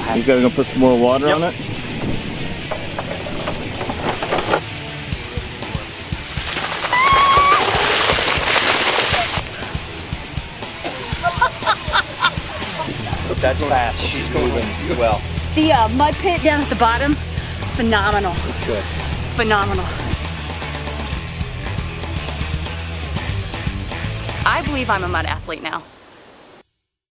You gotta go put some more water on it? That's fast. She's moving well. The mud pit down at the bottom, phenomenal. Good. Phenomenal. I believe I'm a mud athlete now.